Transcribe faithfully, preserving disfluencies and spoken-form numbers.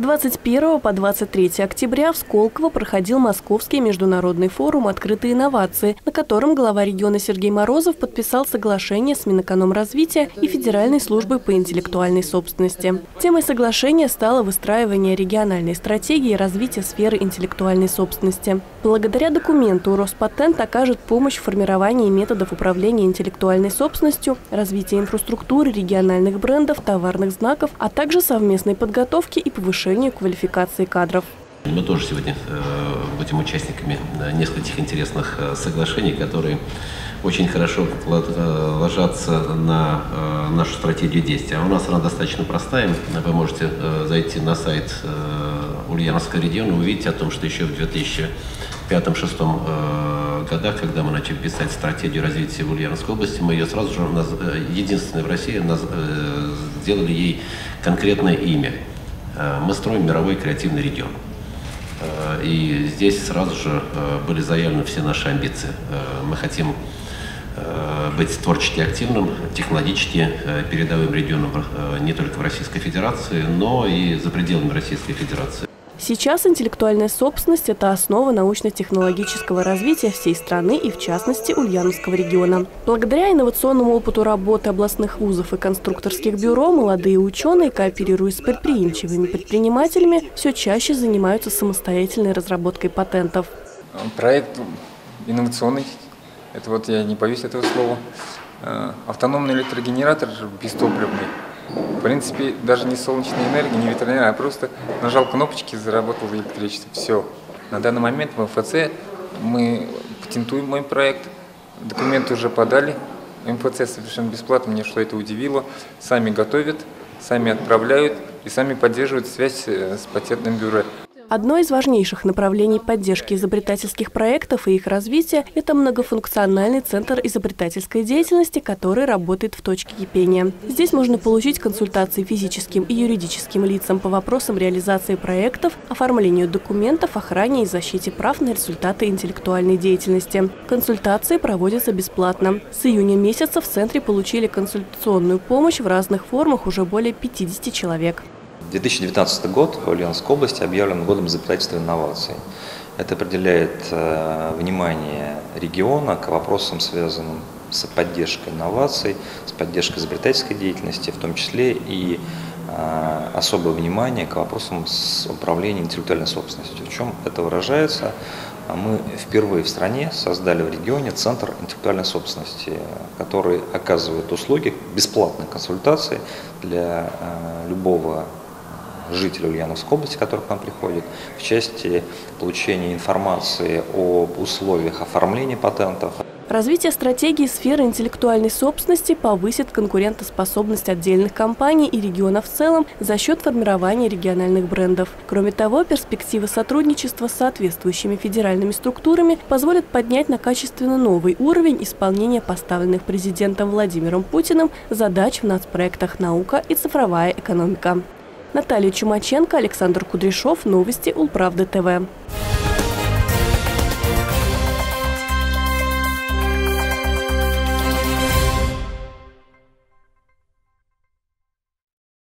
двадцать первого по двадцать третье октября в Сколково проходил Московский международный форум «Открытые инновации», на котором глава региона Сергей Морозов подписал соглашение с Минэкономразвития и Федеральной службой по интеллектуальной собственности. Темой соглашения стало выстраивание региональной стратегии развития сферы интеллектуальной собственности. Благодаря документу Роспатент окажет помощь в формировании методов управления интеллектуальной собственностью, развития инфраструктуры, региональных брендов, товарных знаков, а также совместной подготовки и повышения квалификации кадров. Мы тоже сегодня э, будем участниками нескольких интересных э, соглашений, которые очень хорошо ложатся на э, нашу стратегию действия. А у нас она достаточно простая. Вы можете э, зайти на сайт э, Ульяновского региона и увидеть о том, что еще в две тысячи пятом — две тысячи шестом э, годах, когда мы начали писать стратегию развития в Ульяновской области, мы ее сразу же, единственной в России, наз, э, сделали ей конкретное имя. Мы строим мировой креативный регион. И здесь сразу же были заявлены все наши амбиции. Мы хотим быть творчески активным, технологически передовым регионом не только в Российской Федерации, но и за пределами Российской Федерации. Сейчас интеллектуальная собственность – это основа научно-технологического развития всей страны и, в частности, Ульяновского региона. Благодаря инновационному опыту работы областных вузов и конструкторских бюро, молодые ученые, кооперируясь с предприимчивыми предпринимателями, все чаще занимаются самостоятельной разработкой патентов. Проект инновационный, это вот я не боюсь этого слова, автономный электрогенератор бестопливный. В принципе, даже не солнечная энергия, не ветряная, а просто нажал кнопочки, заработал электричество. Все. На данный момент в эм эф цэ мы патентуем мой проект, документы уже подали. эм эф цэ совершенно бесплатно, мне что это удивило. Сами готовят, сами отправляют и сами поддерживают связь с патентным бюро. Одно из важнейших направлений поддержки изобретательских проектов и их развития – это многофункциональный центр изобретательской деятельности, который работает в точке кипения. Здесь можно получить консультации физическим и юридическим лицам по вопросам реализации проектов, оформлению документов, охране и защите прав на результаты интеллектуальной деятельности. Консультации проводятся бесплатно. С июня месяца в центре получили консультационную помощь в разных формах уже более пятидесяти человек. две тысячи девятнадцатый год в Ульяновской области объявлен годом изобретательства и инноваций. Это определяет э, внимание региона к вопросам, связанным с поддержкой инноваций, с поддержкой изобретательской деятельности, в том числе и э, особое внимание к вопросам с управлением интеллектуальной собственностью. В чем это выражается? Мы впервые в стране создали в регионе Центр интеллектуальной собственности, который оказывает услуги бесплатной консультации для э, любого жителей Ульяновской области, которые к нам приходят, в части получения информации об условиях оформления патентов. Развитие стратегии сферы интеллектуальной собственности повысит конкурентоспособность отдельных компаний и регионов в целом за счет формирования региональных брендов. Кроме того, перспективы сотрудничества с соответствующими федеральными структурами позволят поднять на качественно новый уровень исполнения поставленных президентом Владимиром Путиным задач в нацпроектах «Наука» и «Цифровая экономика». Наталья Чумаченко, Александр Кудряшов. Новости Улправды ТВ.